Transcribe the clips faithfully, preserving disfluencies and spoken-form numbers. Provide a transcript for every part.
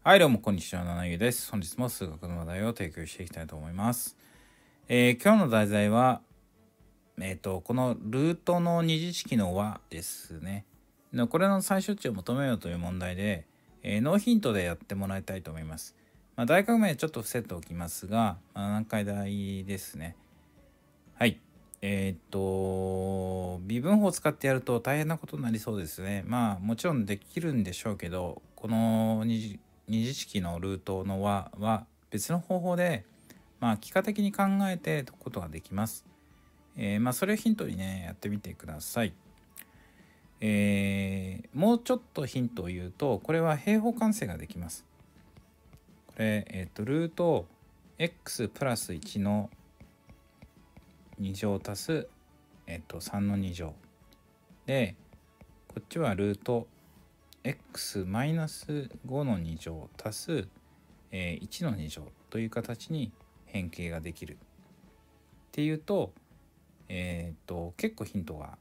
はい、どうもこんにちは、ななゆうです。本日も数学の話題を提供していきたいと思います。えー、今日の題材は、えーと、このルートの二次式の和ですね。これの最小値を求めようという問題で、えー、ノーヒントでやってもらいたいと思います。まあ、大学名ちょっと伏せておきますが、まあ、難解題ですね。はい。えっ、ー、と、微分法を使ってやると大変なことになりそうですね。まあ、もちろんできるんでしょうけど、この二次二次式のルートの和は別の方法で、まあ、幾何的に考えて解くことができます。えー、まあ、それをヒントにね、やってみてください。えー、もうちょっとヒントを言うと、これは平方完成ができます。これ、えっ、ー、と、ルート x プラスいちのに乗足す、えっ、ー、と、さんのに乗。で、こっちはルート x マイナスごのに乗足す、えー、いちのに乗という形に変形ができるっていうと、えっ、ー、と結構ヒントが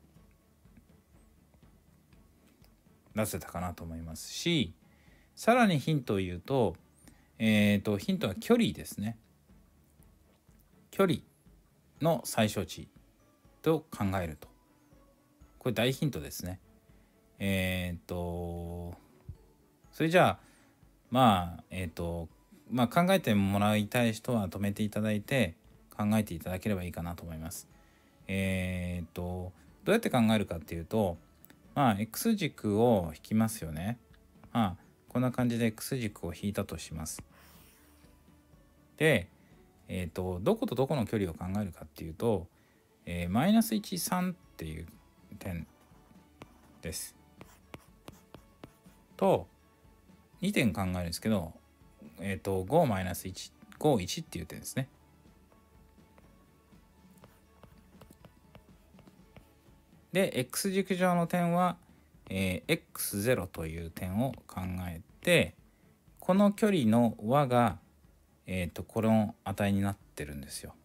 出せたかなと思いますし、さらにヒントを言うと、えっ、ー、とヒントは距離ですね。距離の最小値と考えると、これ大ヒントですね。えっ、ー、とそれじゃあまあえっ、ー、とまあ考えてもらいたい人は止めていただいて考えていただければいいかなと思います。えっ、ー、とどうやって考えるかっていうと、まあ X 軸を引きますよね。まあこんな感じで X 軸を引いたとします。で、えっ、ー、とどことどこの距離を考えるかっていうと、えー、マイナスいち、さんっていう点です。とにてん考えるんですけど、えっ、ー、とごマイナスいち、ご、いちっていう点ですね。で X 軸上の点は、えー、エックスゼロ という点を考えて、この距離の和が、えー、とこの値になってるんですよ。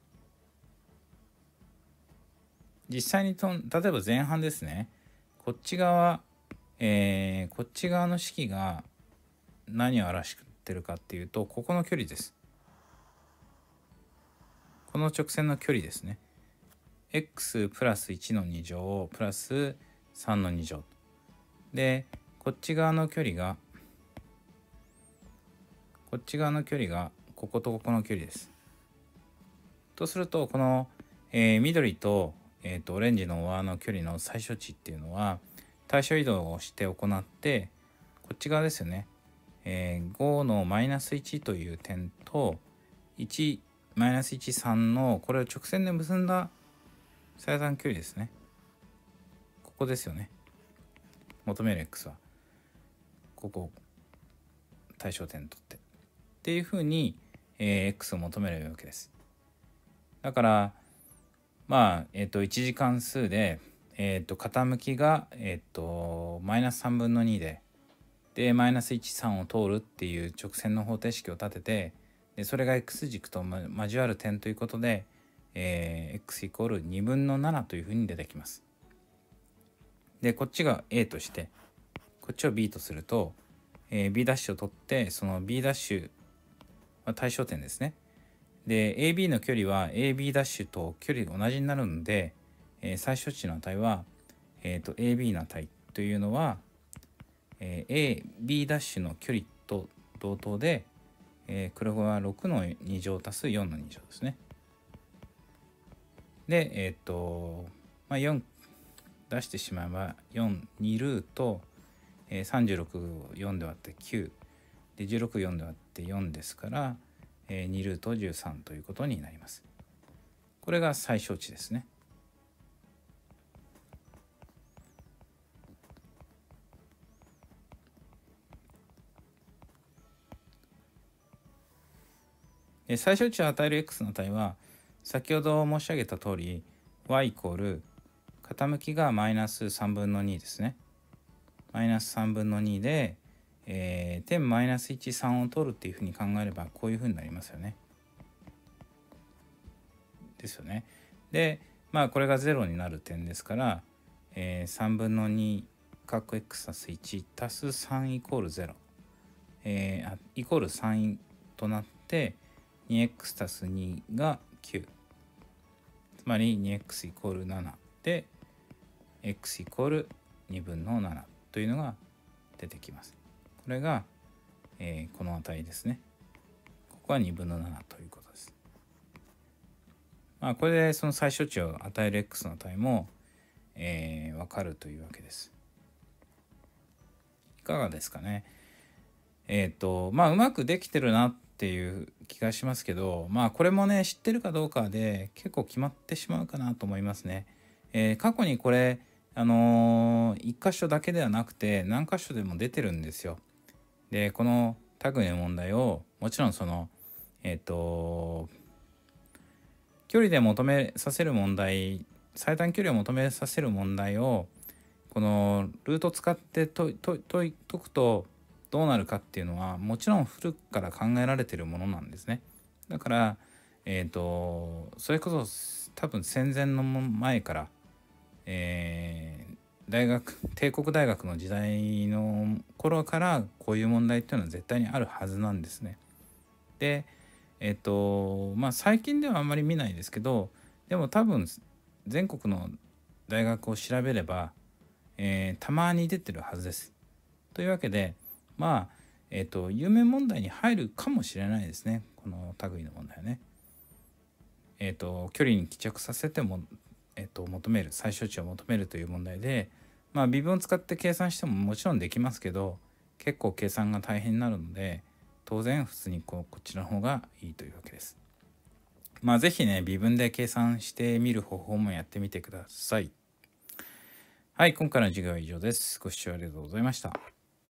実際にと例えば前半ですね。こっち側、えー、こっち側の式が何を表してるかっていうと、ここの距離です。この直線の距離ですね。x プラスいちのに乗プラスさんのに乗で、こっち側の距離がこっち側の距離がこことここの距離です。とするとこの、えー、緑と、えー、とオレンジの和の距離の最小値っていうのは対称移動をして行って、こっち側ですよね、えー、ごのマイナスいちという点といちマイナスいち、さんのこれを直線で結んだ最短距離ですね。ここですよね。求める x はここ対象点とってっていうふうに、えー、x を求めるわけです。だからまあえっ、ー、といち次関数で、えっ、ー、と傾きがえっ、ー、とマイナスさんぶんのにででマイナスいち、さんを通るっていう直線の方程式を立てて、でそれが x 軸と交わる点ということで、えー、x イコールにぶんのななというふうに出てきます。でこっちが A としてこっちを B とすると、えー、B' を取ってその B' は対象点ですね。で エービー の距離は エービー' と距離が同じになるので、えー、最小値の値は、えー、と エービー の値というのは、えー、エービー' の距離と同等で、えー、これはろくのに乗足すよんのに乗ですね。でえっ、ー、と、まあ、よん出してしまえばよん、にルート、えー、さんじゅうろくをよんで割ってきゅうでじゅうろくをよんで割ってよんですから、えー、にルートじゅうさんということになります。これが最小値ですね。で最小値を与える x の値は先ほど申し上げた通り y イコール傾きがマイナスさんぶんのにですね。マイナスさんぶんのにで、えー、点マイナスいち、さんを取るっていうふうに考えればこういうふうになりますよね。ですよね。でまあこれがゼロになる点ですから、えー、さんぶんのにかっこ x 足すいち足すさんイコールゼロえー、イコールさんとなって にエックス 足すにがきゅう、つまり にエックス イコールななで x イコールにぶんのななというのが出てきます。これが、えー、この値ですね。ここはにぶんのななということです。まあ、これでその最小値を与える x の値も、えー、分かるというわけです。いかがですかね。えっ、ー、とまあうまくできてるなっていう気がしますけど、まあこれもね知ってるかどうかで結構決まってしまうかなと思いますね。えー、過去にこれあのー、いっ箇所だけではなくて何箇所でも出てるんですよ。でこのタグの問題をもちろんそのえっ、ー、と距離で求めさせる問題、最短距離を求めさせる問題をこのルート使って解いくとどうなるかっていうのはもちろん古くから考えられているものなんですね。だからえっ、ー、とそれこそ多分戦前の前から、えー、大学帝国大学の時代の頃からこういう問題っていうのは絶対にあるはずなんですね。でえっとまあ最近ではあんまり見ないですけど、でも多分全国の大学を調べれば、えー、たまに出てるはずです。というわけでまあえっと有名問題に入るかもしれないですね、この類の問題はね。えっと距離に帰着させても、えっと求める最小値を求めるという問題で、まあ微分を使って計算してももちろんできますけど、結構計算が大変になるので当然普通にこうこちらの方がいいというわけです。まあ是非ね微分で計算してみる方法もやってみてください。はい、今回の授業は以上です。ご視聴ありがとうございました。